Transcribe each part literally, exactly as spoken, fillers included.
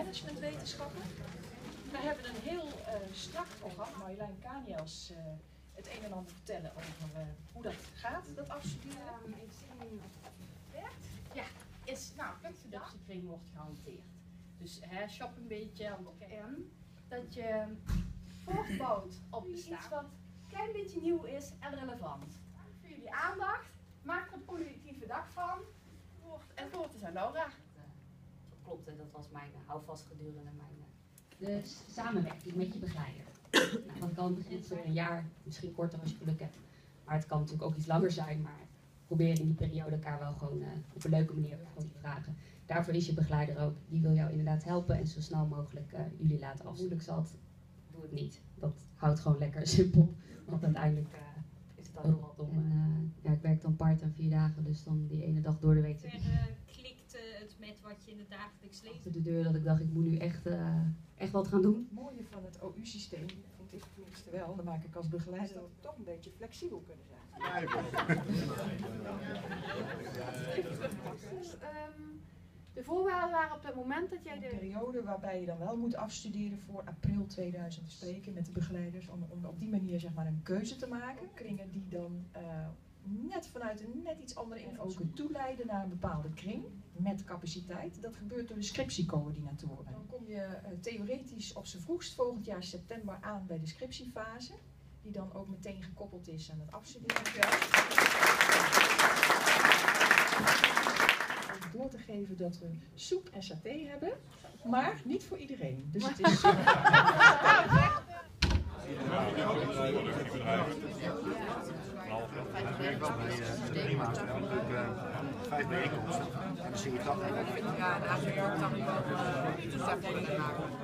managementwetenschappen. We hebben een heel uh, strak programma. Marjolein Kaniels uh, het een en ander vertellen over uh, hoe dat gaat, dat afstuderen. Ja, is, nou, productieframe wordt gehanteerd. Dus hè, shop een beetje en dat je voortbouwt op iets wat een klein beetje nieuw is en relevant. Voor jullie aandacht, maak er een positieve dag van. En het woord is aan Laura. Klopt, dat was mijn uh, houvast gedurende mijn uh, de samenwerking met je begeleider. Nou, dat kan begint voor een jaar, misschien korter als je geluk hebt. Maar het kan natuurlijk ook iets langer zijn, maar probeer in die periode elkaar wel gewoon uh, op een leuke manier gewoon te vragen. Daarvoor is je begeleider ook, die wil jou inderdaad helpen en zo snel mogelijk uh, jullie laten af. Moeilijk zat, doe het niet. Dat houdt gewoon lekker simpel, want uiteindelijk uh, is het dan heel wat om. En, uh, ja, ik werk dan part-time vier dagen, dus dan die ene dag door de week. Ver, uh, klikt uh, het met wat je in het dagelijks leeft? Achter de deur dat ik dacht, ik moet nu echt, uh, echt wat gaan doen. Het mooie van het O U-systeem, vind ik tenminste wel, dan maak ik als begeleider dat we toch een beetje flexibel kunnen zijn. Dus, um, de voorwaarden waren op het moment dat jij de... Een periode waarbij je dan wel moet afstuderen voor april tweeduizend te spreken met de begeleiders, om, om op die manier zeg maar een keuze te maken. Kringen die dan uh, net vanuit een net iets andere invalshoek toeleiden naar een bepaalde kring met capaciteit. Dat gebeurt door de scriptiecoördinatoren. Dan kom je uh, theoretisch op z'n vroegst volgend jaar september aan bij de scriptiefase, die dan ook meteen gekoppeld is aan het afstuderen. Om door te geven dat we soep en saté hebben, maar niet voor iedereen. Dus het is... Vijf bijeenkomsten. En dan zie je toch. Ja, daar zit ook dan wel uh,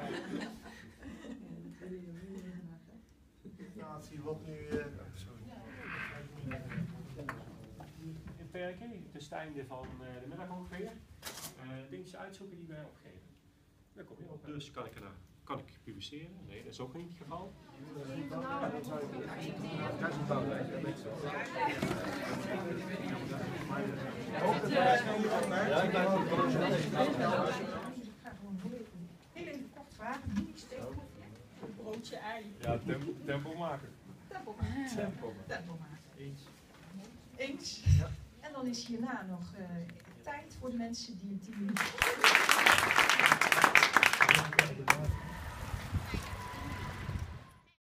Natie wordt nu. Uh, sorry. Inperken, tussen het einde van uh, de middag ongeveer. Uh, dingetjes uitzoeken die wij opgeven. Daar kom je op. Dus kan ik, er, kan ik publiceren? Nee, dat is ook niet het geval. Heel even kort vragen, wie steekt Een broodje ei. Ja, tempo, tempo maken. Tempo maken. Tempo maken. Tempo maken. Eens. Eens. Ja. En dan is hierna nog uh, tijd voor de mensen die een tien minuten...